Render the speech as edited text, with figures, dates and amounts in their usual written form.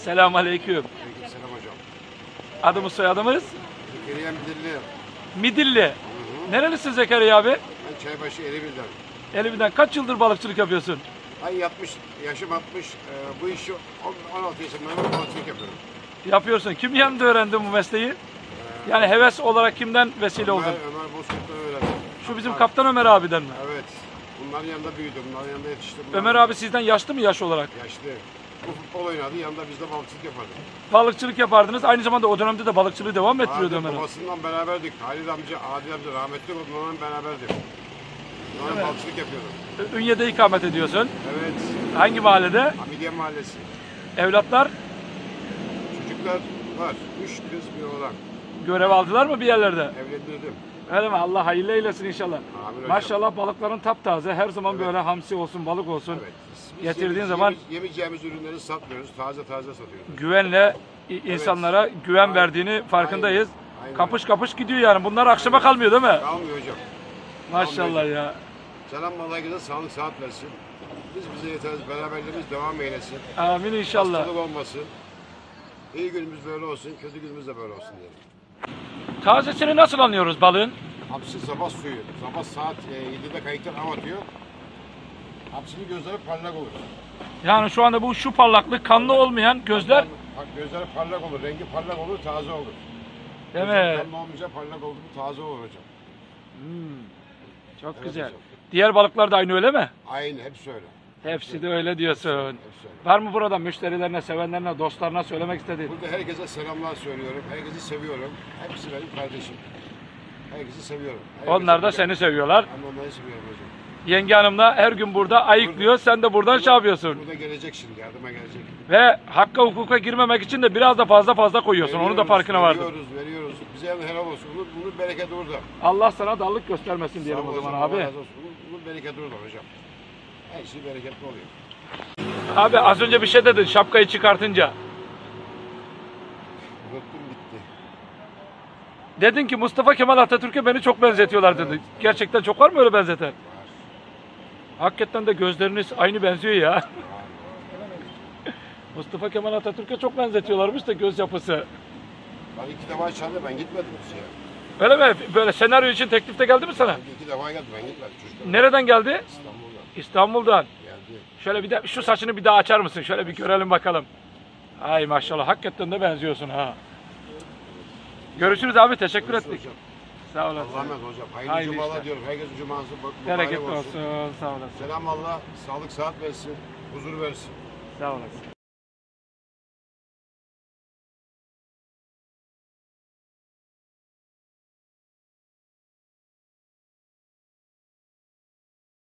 Selamünaleyküm. Aleykümselam hocam. Adımız soyadımız? Zekeriya Midilli. Midilli. Nerelisin Zekeriya abi? Ben Çaybaşı Erebil'den. Elimden kaç yıldır balıkçılık yapıyorsun? Ben yaşım 60. Bu işi 16 yaşımdan beri balıkçılık yapıyorum. Yapıyorsun. Kim yanında öğrendin bu mesleği? Yani heves olarak kimden vesile oldun? Ömer Bozkurt'tan öğrendim. Şu bizim Kaptan Ömer abiden mi? Evet. Bunların yanında büyüdüm. Bunların yanında yetiştim. Ömer abi sizden yaşlı mı yaş olarak? Yaşlı. Bu futbol oynadı. Yanında biz de balıkçılık yapardık. Balıkçılık yapardınız. Aynı zamanda o dönemde de balıkçılığı devam ettiriyordu Ömer abi. Babasından beraberdik. Halil amca, Adil amca rahmetli oldu. Onunla beraberdik. Onunla Evet. balıkçılık yapıyordum. Ünye'de ikamet ediyorsun. Evet. Hangi mahallede? Hamidiye Mahallesi. Evlatlar Çocuklar var. 3 kız bir oğlan. görev aldılar mı bir yerlerde? Evlendirdim. Öyle mi? Allah hayırlı eylesin inşallah. Amin hocam. Maşallah balıkların taptaze. Her zaman Evet. böyle hamsi olsun, balık olsun. Evet. Biz Getirdiğin zaman yemeyeceğimiz ürünleri satmıyoruz. Taze satıyoruz. güvenle insanlara güven Aynen. verdiğini farkındayız. Aynen. Kapış kapış gidiyor yani. Bunlar akşama kalmıyor değil mi? Kalmıyor hocam. Maşallah ya. Cenab-ı Allah herkese sağlık saat versin. Biz bize yeteriz. Beraberliğimiz devam eylesin. Amin inşallah. Hastalık olmasın. İyi günümüz böyle olsun. Kötü günümüz de böyle olsun diyelim. Tazesini nasıl anlıyoruz balığın? Hapsi sabah suyu. Sabah saat 7'de kayıktan av atıyor. Hapsinin gözleri parlak olur. Yani şu anda bu şu parlaklık kanlı olmayan gözler Bak gözleri parlak olur. Rengi parlak olur. Taze olur. değil Gözleri mi? kanlı olmayınca parlak oldu. Taze olur hocam. Çok Evet güzel. hocam. Diğer balıklar da aynı öyle mi? Aynı. Hepsi öyle. Hepsi de öyle diyorsun. Hepsi öyle. Var mı burada müşterilerine, sevenlerine, dostlarına söylemek istediğin? Burada herkese selamlar söylüyorum. Herkesi seviyorum. Hepsi benim kardeşim. Herkesi seviyorum. Onlar da seni seviyorlar. Ben de onları seviyorum hocam. Yenge Hanım da her gün burada ayıklıyor. Sen de buradan şey yapıyorsun. Burada gelecek şimdi. Yardıma gelecek. Ve hakka hukuka girmemek için de biraz da fazla koyuyorsun. Onun da farkına vardın. Veriyoruz. Bize yani helal olsun. Bunun bereketi orada. Allah sana dallık göstermesin diyelim Sağ o ol zaman hocam, abi. Allah razı olsun. Bunun bereketi orada hocam. Her şey bereketli oluyor. Abi az önce bir şey dedin şapkayı çıkartınca. Unuttum bitti. Dedin ki Mustafa Kemal Atatürk'e beni çok benzetiyorlar dedi. Gerçekten çok var mı öyle benzeten? Var. Hakikaten de gözleriniz aynı benziyor ya. Mustafa Kemal Atatürk'e çok benzetiyorlarmış da göz yapısı. Ben 2 defa çaldı. Ben gitmedim şeye. Öyle mi? Böyle senaryo için teklif de geldi mi sana? 2 defa geldi. Ben gitmedim. Çocuklar. Nereden geldi? İstanbul'dan İstanbul'dan. geldi. Şöyle bir de şu saçını bir daha açar mısın? Şöyle bir görelim bakalım. Ay maşallah hakikaten de benziyorsun ha. Görüşürüz abi teşekkür ettik. Hocam. Sağ olasın. Allah'a emanet hocam. Hayırlı Hayırlı cumalar işler. diyorum. Herkesin cuması Bereketli mübarek olsun. Sağ olasın. Selam Allah. Sağlık saat versin. Huzur versin. Sağ olasın.